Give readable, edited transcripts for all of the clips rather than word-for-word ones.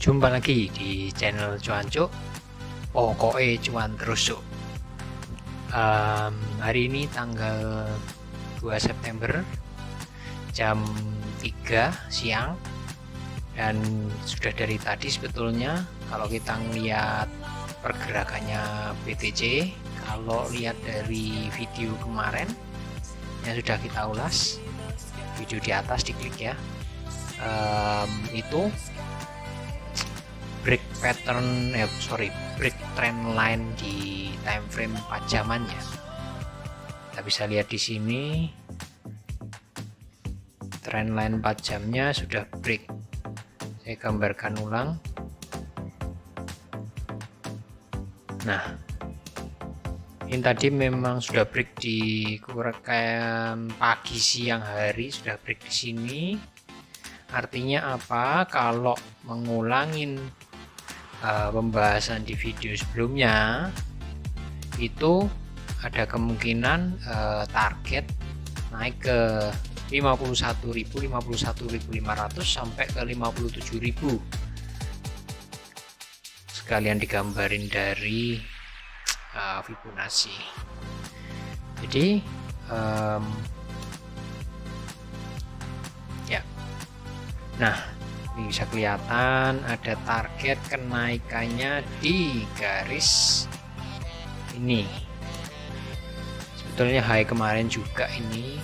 Jumpa lagi di channel Cuancuk. Pokoknya cuan terus cuk. Hari ini tanggal 2 September jam 3 siang, dan sudah dari tadi sebetulnya kalau kita ngelihat pergerakannya BTC, kalau lihat dari video kemarin yang sudah kita ulas, video di atas diklik ya, itu break pattern break trend line di time frame 4 jamannya. Kita bisa lihat di sini trend line 4 jamnya sudah break. Saya gambarkan ulang. Nah, ini tadi memang sudah break di kurang pagi siang hari, sudah break di sini. Artinya apa? Kalau mengulangin pembahasan di video sebelumnya, itu ada kemungkinan target naik ke 51.000, 51.500 sampai ke 57.000. Sekalian digambarin dari Fibonacci. Jadi ya, nah ini bisa kelihatan ada target kenaikannya di garis ini. Sebetulnya high kemarin juga ini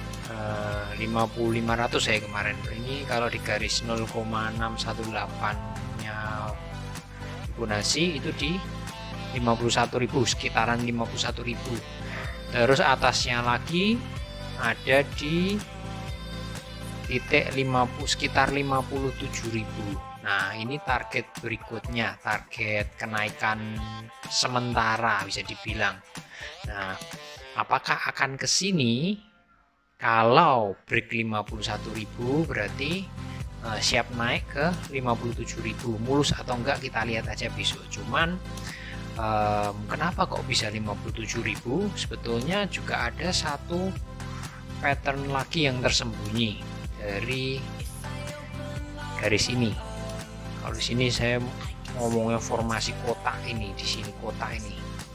50500 ya kemarin. Ini kalau di garis 0,618 nya Fibonacci itu di 51.000, sekitaran 51.000. Terus atasnya lagi ada di titik 50, sekitar 57.000. Nah, ini target berikutnya, target kenaikan sementara bisa dibilang. Nah, apakah akan ke sini? Kalau break 51.000 berarti siap naik ke 57.000. Mulus atau enggak kita lihat aja besok. Cuman kenapa kok bisa 57.000? Sebetulnya juga ada satu pattern lagi yang tersembunyi dari garis ini. Kalau di sini saya ngomongnya formasi kotak ini, di sini kotak ini,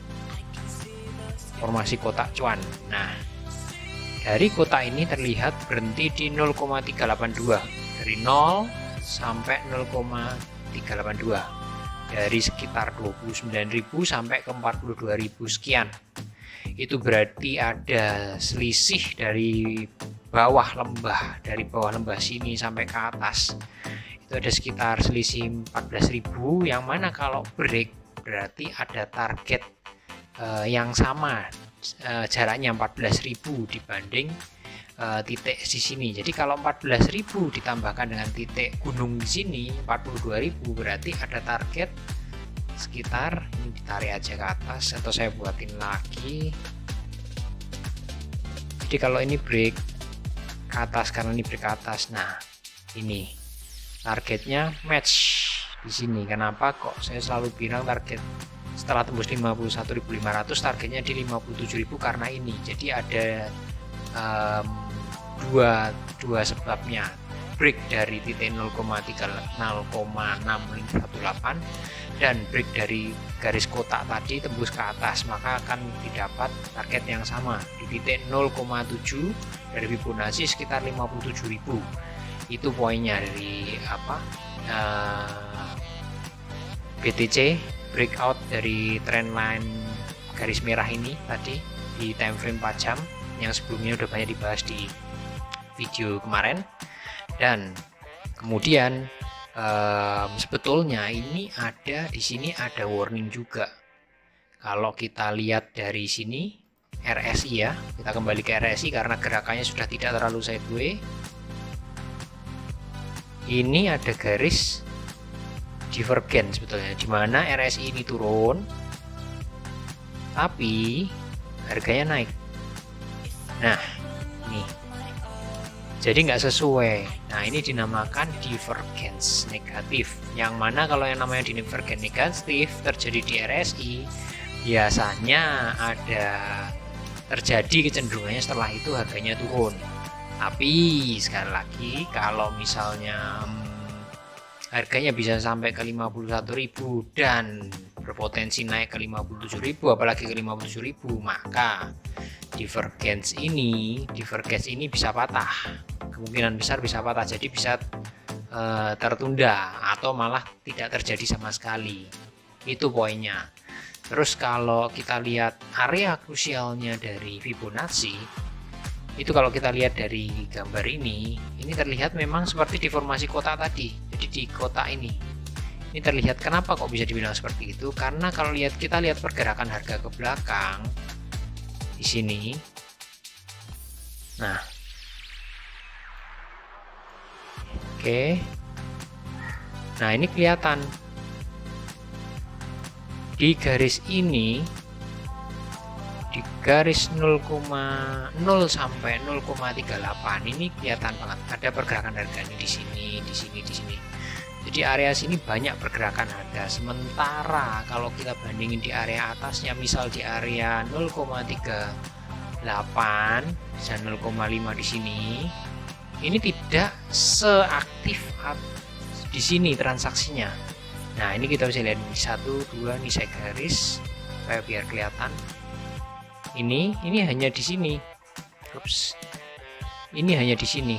formasi kotak cuan. Nah, dari kotak ini terlihat berhenti di 0,382, dari 0 sampai 0,382, dari sekitar 29.000 sampai ke 42.000 sekian. Itu berarti ada selisih dari bawah lembah, dari bawah lembah sini sampai ke atas itu ada sekitar selisih 14.000, yang mana kalau break berarti ada target yang sama, jaraknya 14.000 dibanding titik di sini. Jadi kalau 14.000 ditambahkan dengan titik gunung di sini 42.000, berarti ada target sekitar, ini ditarik aja ke atas atau saya buatin lagi. Jadi kalau ini break ke atas, karena ini break ke atas, nah ini targetnya match di sini. Kenapa kok saya selalu bilang target setelah tembus 51.500 targetnya di 57.000? Karena ini jadi ada dua sebabnya. Break dari titik 0,618 dan break dari garis kotak tadi tembus ke atas, maka akan didapat target yang sama di titik 0,7 dari Fibonacci, sekitar 57.000. Itu poinnya dari BTC breakout dari trendline garis merah ini tadi di time frame 4 jam yang sebelumnya udah banyak dibahas di video kemarin. Dan kemudian sebetulnya ini ada di sini ada warning juga. Kalau kita lihat dari sini RSI ya, kita kembali ke RSI karena gerakannya sudah tidak terlalu sideways. Ini ada garis divergen sebetulnya, di mana RSI ini turun tapi harganya naik. Nah, ini jadi nggak sesuai. Nah, ini dinamakan divergence negatif, yang mana kalau yang namanya divergence negatif terjadi di RSI biasanya ada terjadi kecenderungannya setelah itu harganya turun. Tapi sekali lagi, kalau misalnya harganya bisa sampai ke 51.000 dan berpotensi naik ke 57.000, apalagi ke 57.000, maka divergence ini bisa patah, kemungkinan besar bisa patah, jadi bisa tertunda atau malah tidak terjadi sama sekali. Itu poinnya. Terus kalau kita lihat area krusialnya dari Fibonacci, itu kalau kita lihat dari gambar ini terlihat memang seperti di formasi kotak tadi. Jadi di kotak ini terlihat. Kenapa kok bisa dibilang seperti itu? Karena kalau kita lihat pergerakan harga ke belakang di sini. Nah, oke. Nah, ini kelihatan di garis ini, di garis 0,0 sampai 0,38 ini kelihatan banget ada pergerakan harga ini di sini. Jadi area sini banyak pergerakan harga. Sementara kalau kita bandingin di area atasnya, misal di area 0,38 dan 0,5 di sini, ini tidak seaktif di sini transaksinya. Nah, ini kita bisa lihat di 1, 2, ini saya garis supaya biar kelihatan. Ini hanya di sini. Ups. Ini hanya di sini.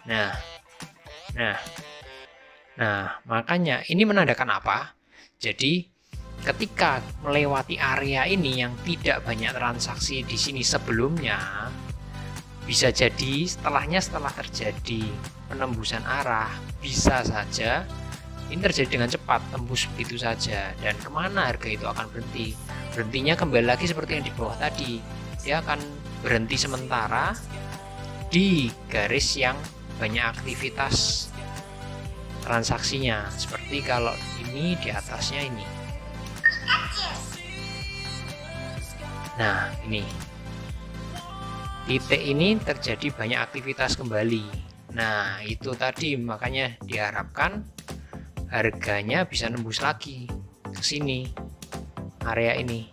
Nah, makanya ini menandakan apa? Jadi ketika melewati area ini yang tidak banyak transaksi di sini sebelumnya, bisa jadi setelah terjadi penembusan arah, bisa saja ini terjadi dengan cepat, tembus begitu saja. Dan kemana harga itu akan berhenti? Berhentinya kembali lagi seperti yang di bawah tadi. Dia akan berhenti sementara di garis yang banyak aktivitas transaksinya. Seperti kalau ini di atasnya ini. Nah, ini titik ini terjadi banyak aktivitas kembali. Nah, itu tadi makanya diharapkan harganya bisa nembus lagi ke sini, area ini.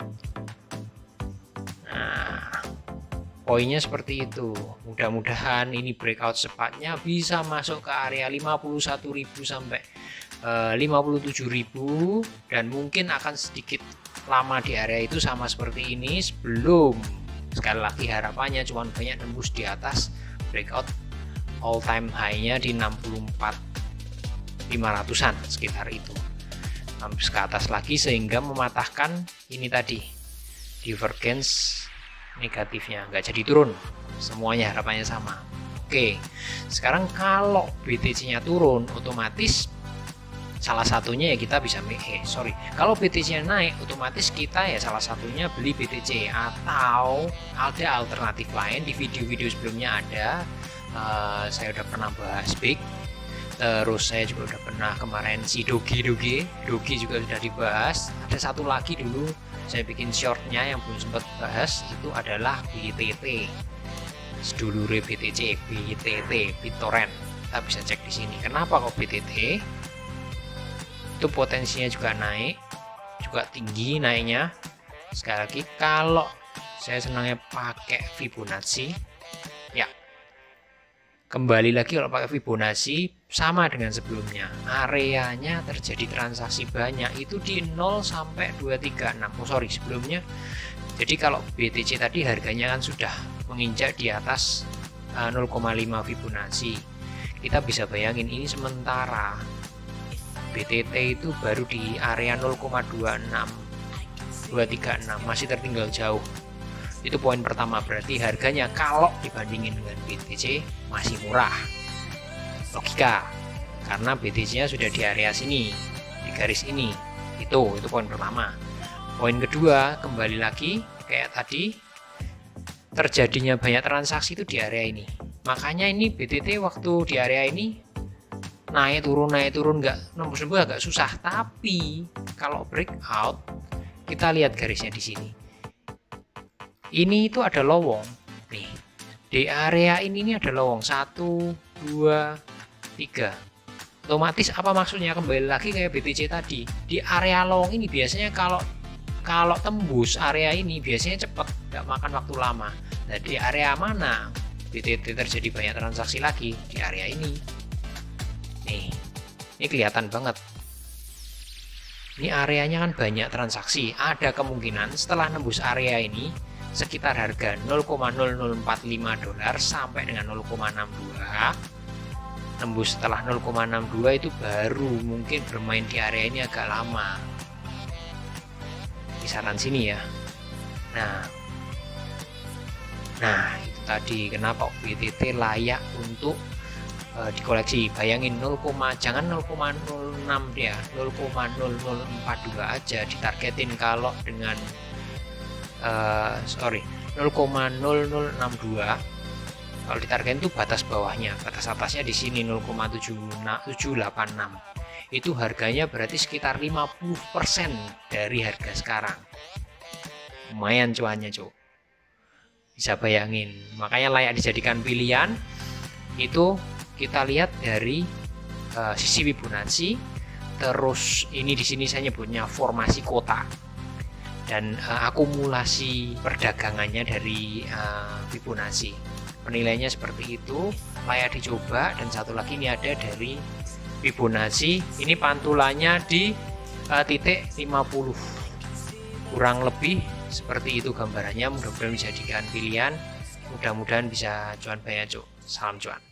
Nah, poinnya seperti itu. Mudah-mudahan ini breakout cepatnya bisa masuk ke area 51.000 sampai 57.000, dan mungkin akan sedikit lama di area itu sama seperti ini sebelum, sekali lagi harapannya cuma banyak nembus di atas breakout all time high-nya di 64.500-an sekitar itu, sampai ke atas lagi sehingga mematahkan ini tadi divergence negatifnya, nggak jadi turun semuanya, harapannya sama. Oke, sekarang kalau BTC nya turun, otomatis salah satunya ya kita bisa kalau BTC nya naik, otomatis kita ya salah satunya beli BTC, atau ada alternatif lain. Di video-video sebelumnya ada, saya udah pernah bahas BIG, terus saya juga udah pernah kemarin si Dogi juga sudah dibahas. Ada satu lagi dulu saya bikin shortnya yang belum sempat bahas, itu adalah BTT, sedulure BTC, BitTorrent. Kita bisa cek di sini. Kenapa kok BTT? Itu potensinya juga naik, juga tinggi naiknya. Sekali lagi, kalau saya senangnya pakai Fibonacci, ya kembali lagi kalau pakai Fibonacci sama dengan sebelumnya, areanya terjadi transaksi banyak itu di 0 sampai 236. Sebelumnya. Jadi kalau BTC tadi harganya kan sudah menginjak di atas 0,5 Fibonacci. Kita bisa bayangin ini sementara BTT itu baru di area 0,236, masih tertinggal jauh. Itu poin pertama, berarti harganya kalau dibandingin dengan BTC masih murah. Logika, karena BTC nya sudah di area sini, di garis ini. Itu poin pertama. Poin kedua, kembali lagi kayak tadi, terjadinya banyak transaksi itu di area ini. Makanya ini BTT waktu di area ini naik turun nggak nembus agak susah. Tapi kalau breakout, kita lihat garisnya di sini. Ini itu ada lowong nih, di area ini ada lowong 1, 2, 3. Otomatis apa maksudnya? Kembali lagi kayak BTC tadi, di area lowong ini biasanya kalau tembus area ini biasanya cepat, nggak makan waktu lama. Nah, di area mana BTT terjadi banyak transaksi lagi? Di area ini nih, Ini kelihatan banget. Ini areanya kan banyak transaksi. Ada kemungkinan setelah nembus area ini sekitar harga 0,0045 dolar sampai dengan 0,62. Nembus setelah 0,62 itu baru mungkin bermain di area ini agak lama. Kisaran sini ya. Nah, itu tadi kenapa BTT layak untuk dikoleksi. Bayangin jangan 0,06 dia, 0,0042 aja ditargetin. Kalau dengan 0,0062 kalau ditargetin itu batas bawahnya, batas atasnya di sini 0,786. Itu harganya berarti sekitar 50% dari harga sekarang. Lumayan cuannya, Cuk. Bisa bayangin. Makanya layak dijadikan pilihan. Itu kita lihat dari sisi Fibonacci. Terus ini di sini saya nyebutnya formasi kota dan akumulasi perdagangannya dari Fibonacci. Penilaiannya seperti itu, layak dicoba. Dan satu lagi ini ada dari Fibonacci, ini pantulannya di titik 50, kurang lebih seperti itu gambarannya. Mudah-mudahan bisa dijadikan pilihan, mudah-mudahan bisa cuan banyak, Cuk. Salam cuan.